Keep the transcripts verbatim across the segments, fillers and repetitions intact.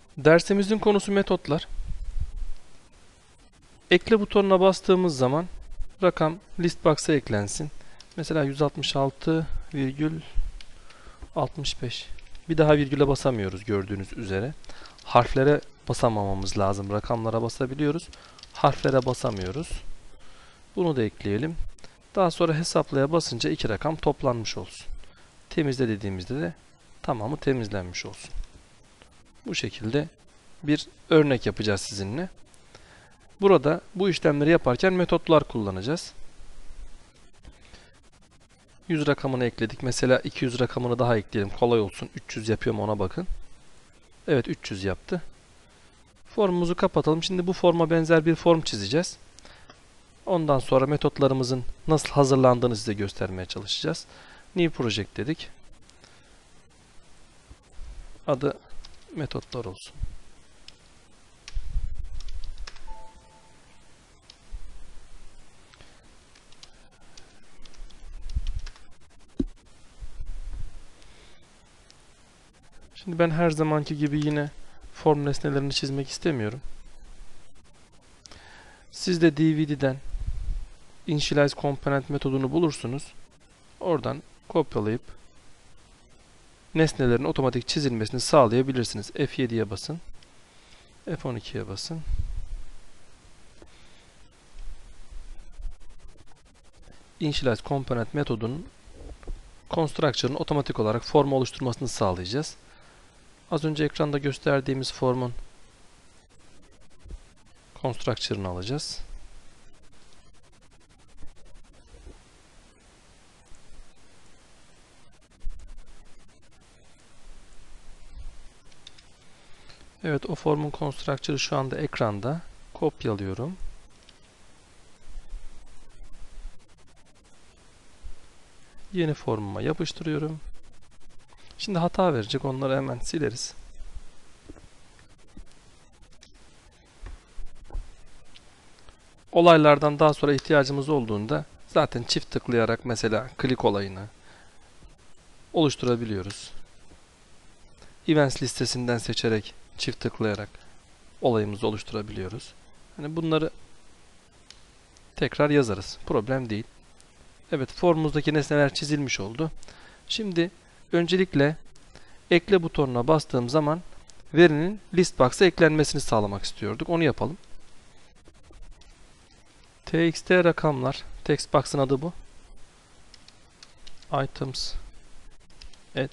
Dersimizin konusu metotlar. Ekle butonuna bastığımız zaman rakam list box'a eklensin. Mesela yüz altmış altı virgül altmış beş. Bir daha virgüle basamıyoruz gördüğünüz üzere. Harflere basamamamız lazım. Rakamlara basabiliyoruz. Harflere basamıyoruz. Bunu da ekleyelim. Daha sonra hesaplaya basınca iki rakam toplanmış olsun. Temizle dediğimizde de tamamı temizlenmiş olsun. Bu şekilde bir örnek yapacağız sizinle. Burada bu işlemleri yaparken metotlar kullanacağız. yüz rakamını ekledik. Mesela iki yüz rakamını daha ekleyelim. Kolay olsun. üç yüz yapıyor mu ona bakın. Evet, üç yüz yaptı. Formumuzu kapatalım. Şimdi bu forma benzer bir form çizeceğiz. Ondan sonra metotlarımızın nasıl hazırlandığını size göstermeye çalışacağız. New Project dedik. Adı metotlar olsun. Şimdi ben her zamanki gibi yine form nesnelerini çizmek istemiyorum. Siz de D V D'den Initialize Component metodunu bulursunuz. Oradan kopyalayıp nesnelerin otomatik çizilmesini sağlayabilirsiniz. F yediye basın. F on ikiye basın. Initialize Component metodunun Constructor'ın otomatik olarak formu oluşturmasını sağlayacağız. Az önce ekranda gösterdiğimiz formun Constructor'ını alacağız. Evet, o formun Constructor'ı şu anda ekranda. Kopyalıyorum. Yeni formuma yapıştırıyorum. Şimdi hata verecek. Onları hemen sileriz. Olaylardan daha sonra ihtiyacımız olduğunda zaten çift tıklayarak mesela klik olayını oluşturabiliyoruz. Events listesinden seçerek çift tıklayarak olayımızı oluşturabiliyoruz. Hani bunları tekrar yazarız. Problem değil. Evet, formumuzdaki nesneler çizilmiş oldu. Şimdi öncelikle ekle butonuna bastığım zaman verinin list box'a eklenmesini sağlamak istiyorduk. Onu yapalım. Txt rakamlar. Text box'ın adı bu. Items add.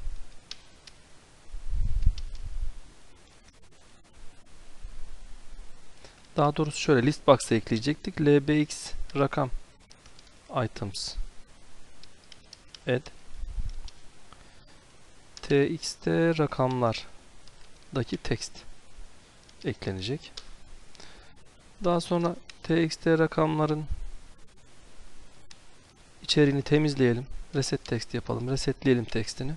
Daha doğrusu şöyle list box'a ekleyecektik. lbx rakam items add txt rakamlardaki text eklenecek. Daha sonra txt rakamların içeriğini temizleyelim. Reset text yapalım. Resetleyelim textini.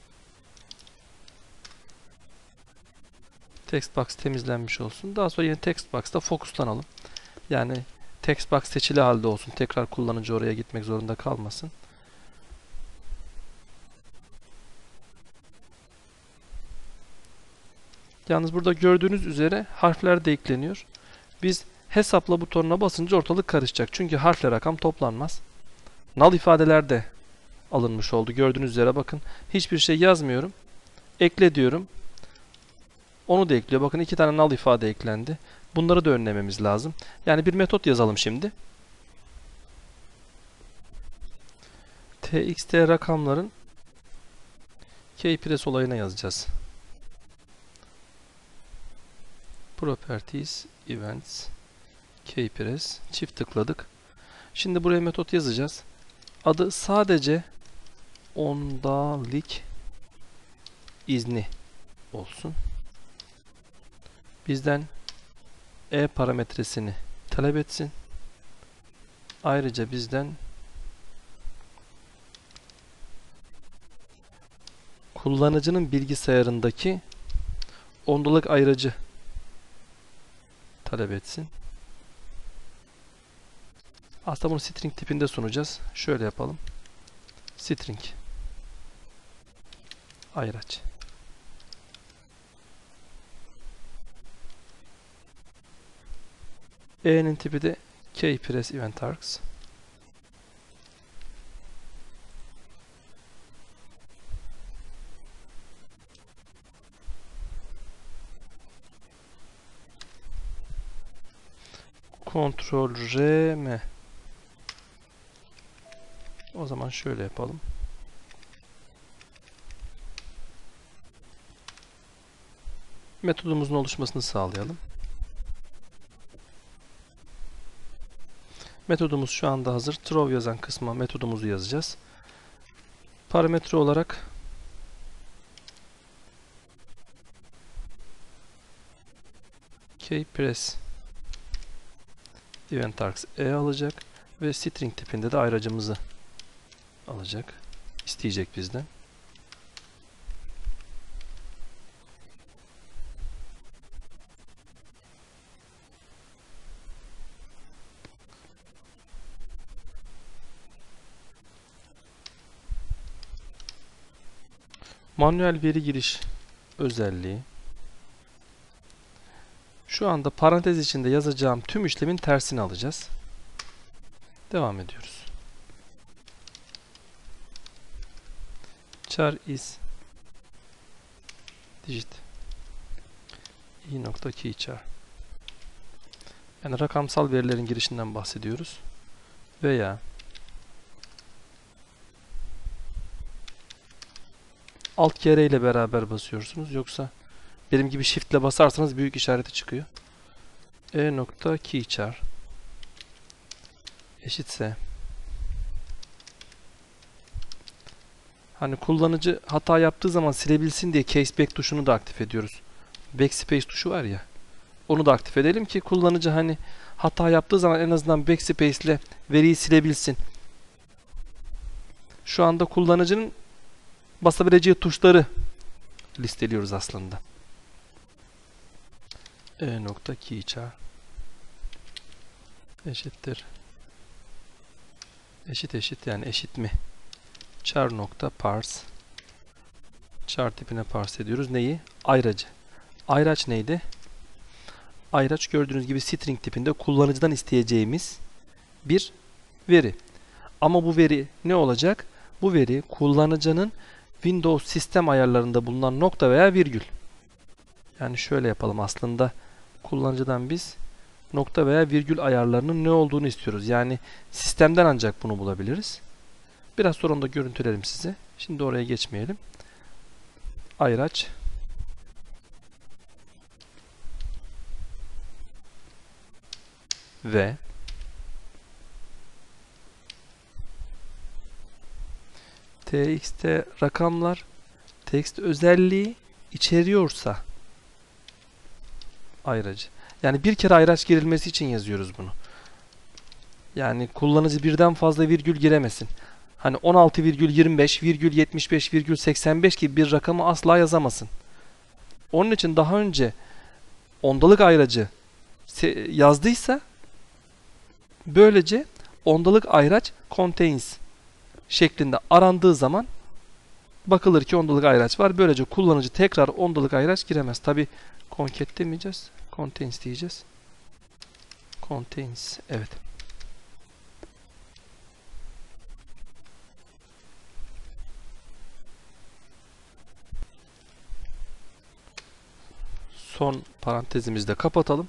Text box temizlenmiş olsun. Daha sonra yine text box'ta fokuslanalım. Yani text box seçili halde olsun. Tekrar kullanıcı oraya gitmek zorunda kalmasın. Yalnız burada gördüğünüz üzere harfler de ekleniyor. Biz hesapla butonuna basınca ortalık karışacak. Çünkü harfle rakam toplanmaz. Null ifadeler de alınmış oldu. Gördüğünüz üzere bakın. Hiçbir şey yazmıyorum. Ekle diyorum. Onu da ekliyor. Bakın iki tane null ifade eklendi. Bunları da önlememiz lazım. Yani bir metot yazalım şimdi. Txt rakamların keypress olayına yazacağız. Properties, Events, keypress. Çift tıkladık. Şimdi buraya metot yazacağız. Adı sadece ondalık izni olsun. Bizden e parametresini talep etsin. Ayrıca bizden kullanıcının bilgisayarındaki ondalık ayırıcı talep etsin. Aslında bunu string tipinde sunacağız. Şöyle yapalım. String ayraç. E'nin tipi de keyPress Event Arcs. Ctrl R M. O zaman şöyle yapalım. Metodumuzun oluşmasını sağlayalım. Metodumuz şu anda hazır. Throw yazan kısma metodumuzu yazacağız. Parametre olarak keyPress Event Arcs E alacak ve string tipinde de ayracımızı alacak. İsteyecek bizden. Manuel veri giriş özelliği. Şu anda parantez içinde yazacağım tüm işlemin tersini alacağız. Devam ediyoruz. Char is digit i.keychar. Yani rakamsal verilerin girişinden bahsediyoruz. Veya Alt kere ile beraber basıyorsunuz. Yoksa benim gibi shift ile basarsanız büyük işareti çıkıyor. e.keychar eşitse, hani kullanıcı hata yaptığı zaman silebilsin diye caseback tuşunu da aktif ediyoruz. Backspace tuşu var ya. Onu da aktif edelim ki kullanıcı hani hata yaptığı zaman en azından backspace ile veriyi silebilsin. Şu anda kullanıcının basabileceği tuşları listeliyoruz aslında. e.keychar eşittir. Eşit eşit yani eşit mi? Char nokta parse. Char tipine parse ediyoruz. Neyi? Ayracı. Ayraç neydi? Ayraç gördüğünüz gibi string tipinde kullanıcıdan isteyeceğimiz bir veri. Ama bu veri ne olacak? Bu veri kullanıcının Windows sistem ayarlarında bulunan nokta veya virgül. Yani şöyle yapalım aslında kullanıcıdan biz nokta veya virgül ayarlarının ne olduğunu istiyoruz. Yani sistemden ancak bunu bulabiliriz. Biraz sonra onu da görüntülerim size. Şimdi oraya geçmeyelim. Ayraç ve txt rakamlar text özelliği içeriyorsa ayracı. Yani bir kere ayraç girilmesi için yazıyoruz bunu. Yani kullanıcı birden fazla virgül giremesin. Hani on altı virgül yirmi beş, yetmiş beş, seksen beş gibi bir rakamı asla yazamasın. Onun için daha önce ondalık ayracı yazdıysa böylece ondalık ayraç contains şeklinde arandığı zaman bakılır ki ondalık ayraç var. Böylece kullanıcı tekrar ondalık ayraç giremez. Tabi concat demeyeceğiz. Contains diyeceğiz. Contains. Evet. Son parantezimizi de kapatalım.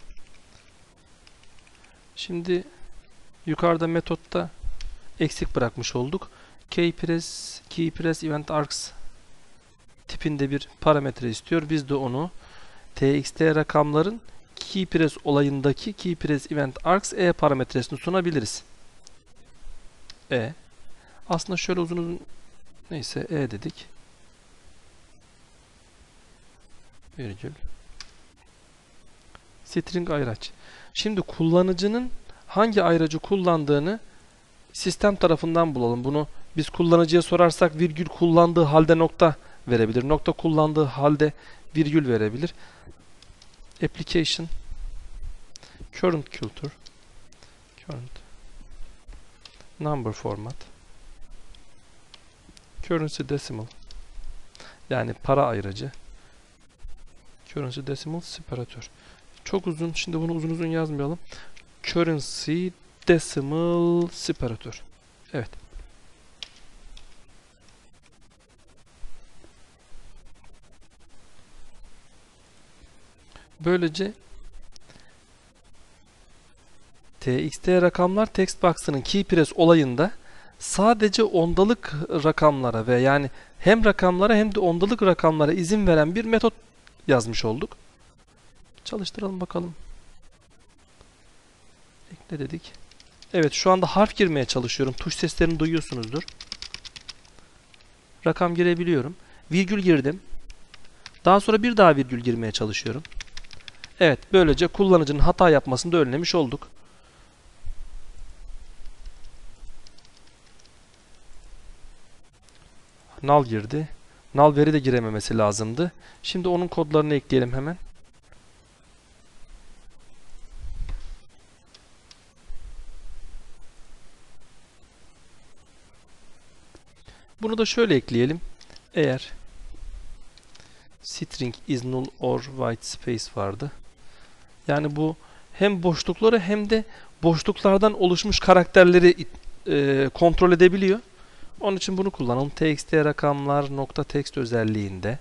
Şimdi yukarıda metotta eksik bırakmış olduk. keyPress, keyPress Event Arcs tipinde bir parametre istiyor. Biz de onu txt rakamların keyPress olayındaki keyPress Event Arcs E parametresini sunabiliriz. E. Aslında şöyle uzun uzun neyse E dedik. Virgül. String ayraç. Şimdi kullanıcının hangi ayracı kullandığını sistem tarafından bulalım. Bunu biz kullanıcıya sorarsak virgül kullandığı halde nokta verebilir. Nokta kullandığı halde virgül verebilir. Application current culture current number format currency decimal yani para ayracı currency decimal separator. Çok uzun. Şimdi bunu uzun uzun yazmayalım. currency decimal separator. Evet. Böylece T X T rakamlar text box'ının key press olayında sadece ondalık rakamlara ve yani hem rakamlara hem de ondalık rakamlara izin veren bir metot yazmış olduk. Çalıştıralım bakalım. Ekle dedik. Evet, şu anda harf girmeye çalışıyorum. Tuş seslerini duyuyorsunuzdur. Rakam girebiliyorum. Virgül girdim. Daha sonra bir daha virgül girmeye çalışıyorum. Evet, böylece kullanıcının hata yapmasını da önlemiş olduk. Null girdi. Null veri de girememesi lazımdı. Şimdi onun kodlarını ekleyelim hemen. Bunu da şöyle ekleyelim. Eğer string is null or white space vardı. Yani bu hem boşlukları hem de boşluklardan oluşmuş karakterleri e, kontrol edebiliyor. Onun için bunu kullanalım. Txt rakamlar nokta text özelliğinde.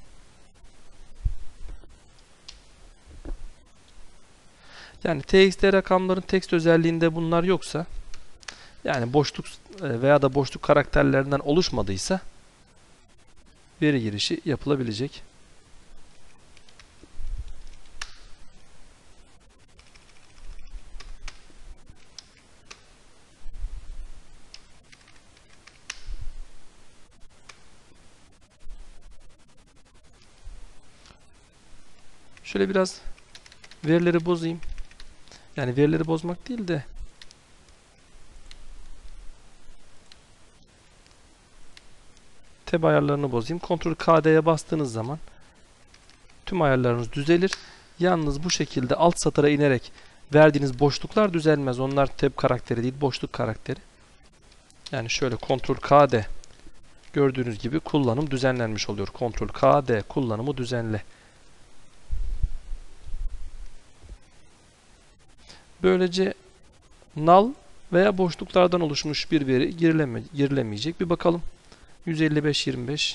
Yani txt rakamların text özelliğinde bunlar yoksa, yani boşluk veya da boşluk karakterlerinden oluşmadıysa veri girişi yapılabilecek. Şöyle biraz verileri bozayım. Yani verileri bozmak değil de tab ayarlarını bozayım. Ctrl K D'ye bastığınız zaman tüm ayarlarınız düzelir. Yalnız bu şekilde alt satıra inerek verdiğiniz boşluklar düzelmez. Onlar tab karakteri değil, boşluk karakteri. Yani şöyle Ctrl K D, gördüğünüz gibi kullanım düzenlenmiş oluyor. Ctrl K D, kullanımı düzenle. Böylece null veya boşluklardan oluşmuş bir veri girileme, girilemeyecek. Bir bakalım. yüz elli beş yirmi beş.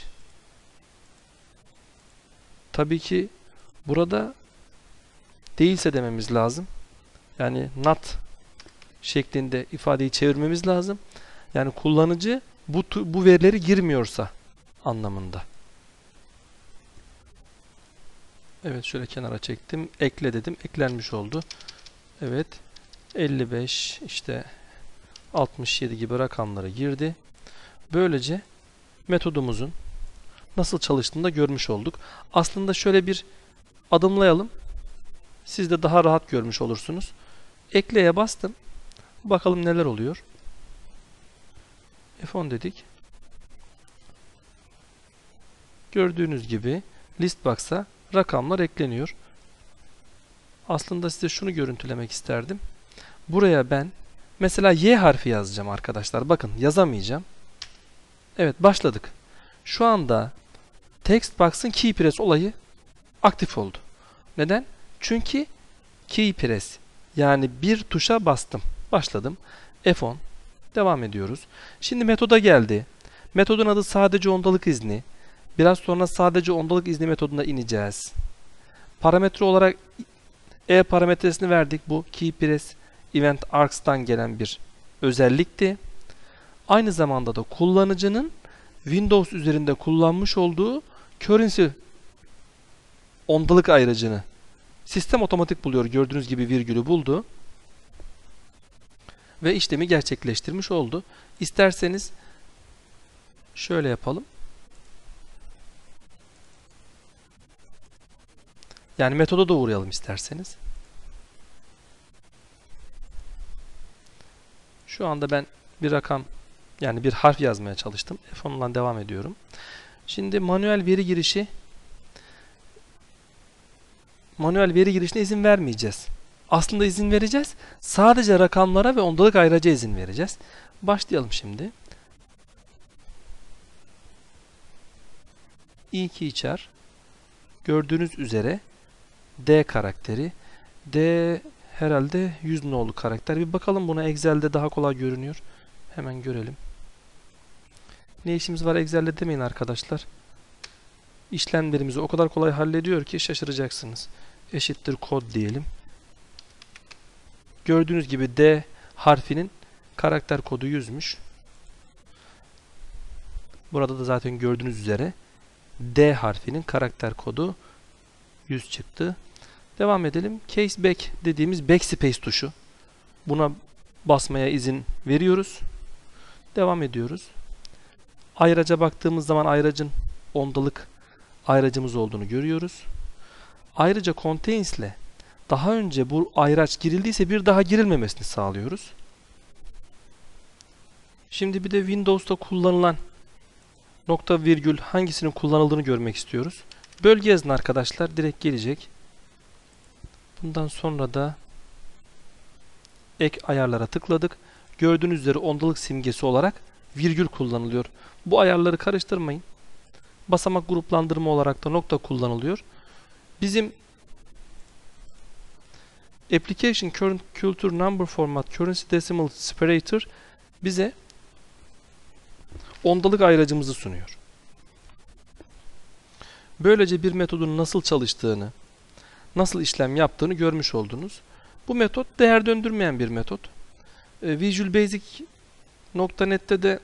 Tabii ki burada değilse dememiz lazım. Yani not şeklinde ifadeyi çevirmemiz lazım. Yani kullanıcı bu, bu verileri girmiyorsa anlamında. Evet, şöyle kenara çektim. Ekle dedim. Eklenmiş oldu. Evet. elli beş, işte altmış yedi gibi rakamları girdi. Böylece metodumuzun nasıl çalıştığını da görmüş olduk. Aslında şöyle bir adımlayalım. Siz de daha rahat görmüş olursunuz. Ekleye bastım. Bakalım neler oluyor. F on dedik. Gördüğünüz gibi list box'a rakamlar ekleniyor. Aslında size şunu görüntülemek isterdim. Buraya ben mesela Y harfi yazacağım arkadaşlar. Bakın, yazamayacağım. Evet, başladık. Şu anda text box'ın key press olayı aktif oldu. Neden? Çünkü key press, yani bir tuşa bastım. Başladım. F on. Devam ediyoruz. Şimdi metoda geldi. Metodun adı sadece ondalık izni. Biraz sonra sadece ondalık izni metoduna ineceğiz. Parametre olarak E parametresini verdik. Bu key press event args'tan gelen bir özellikti. Aynı zamanda da kullanıcının Windows üzerinde kullanmış olduğu currency ondalık ayracını sistem otomatik buluyor. Gördüğünüz gibi virgülü buldu. Ve işlemi gerçekleştirmiş oldu. İsterseniz şöyle yapalım. Yani metoda da uğrayalım isterseniz. Şu anda ben bir rakam, yani bir harf yazmaya çalıştım. F on'dan devam ediyorum. Şimdi manuel veri girişi manuel veri girişine izin vermeyeceğiz. Aslında izin vereceğiz. Sadece rakamlara ve ondalık ayraca izin vereceğiz. Başlayalım şimdi. İyi ki içer. Gördüğünüz üzere D karakteri. D Herhalde yüz nolu karakter. Bir bakalım buna, Excel'de daha kolay görünüyor. Hemen görelim. Ne işimiz var Excel'de demeyin arkadaşlar. İşlemlerimizi o kadar kolay hallediyor ki şaşıracaksınız. Eşittir kod diyelim. Gördüğünüz gibi D harfinin karakter kodu yüzmüş. Burada da zaten gördüğünüz üzere D harfinin karakter kodu yüz çıktı. Devam edelim. Case back dediğimiz backspace tuşu. Buna basmaya izin veriyoruz. Devam ediyoruz. Ayraca baktığımız zaman ayracın ondalık ayracımız olduğunu görüyoruz. Ayrıca contains ile daha önce bu ayraç girildiyse bir daha girilmemesini sağlıyoruz. Şimdi bir de Windows'ta kullanılan nokta virgül hangisinin kullanıldığını görmek istiyoruz. Bölge yazın arkadaşlar, direkt gelecek. Bundan sonra da ek ayarlara tıkladık. Gördüğünüz üzere ondalık simgesi olarak virgül kullanılıyor. Bu ayarları karıştırmayın. Basamak gruplandırma olarak da nokta kullanılıyor. Bizim Application Current Culture Number Format Currency Decimal Separator bize ondalık ayracımızı sunuyor. Böylece bir metodun nasıl çalıştığını, nasıl işlem yaptığını görmüş oldunuz. Bu metot değer döndürmeyen bir metot. E, Visual Basic nokta net'te de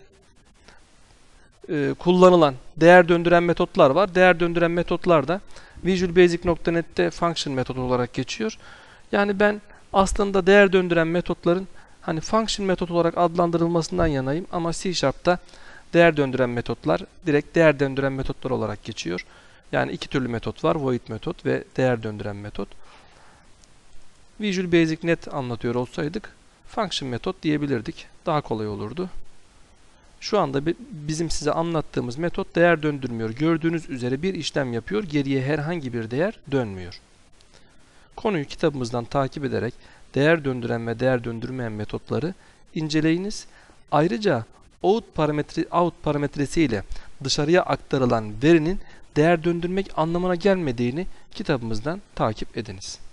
e, kullanılan değer döndüren metotlar var. Değer döndüren metotlar da Visual Basic nokta net'te function metodu olarak geçiyor. Yani ben aslında değer döndüren metotların hani function metot olarak adlandırılmasından yanayım ama C Sharp'ta değer döndüren metotlar direkt değer döndüren metotlar olarak geçiyor. Yani iki türlü metot var. Void metot ve değer döndüren metot. Visual Basic Net anlatıyor olsaydık function metot diyebilirdik. Daha kolay olurdu. Şu anda bizim size anlattığımız metot değer döndürmüyor. Gördüğünüz üzere bir işlem yapıyor. Geriye herhangi bir değer dönmüyor. Konuyu kitabımızdan takip ederek değer döndüren ve değer döndürmeyen metotları inceleyiniz. Ayrıca out parametre out parametresi ile dışarıya aktarılan verinin değer döndürmek anlamına gelmediğini kitabımızdan takip ediniz.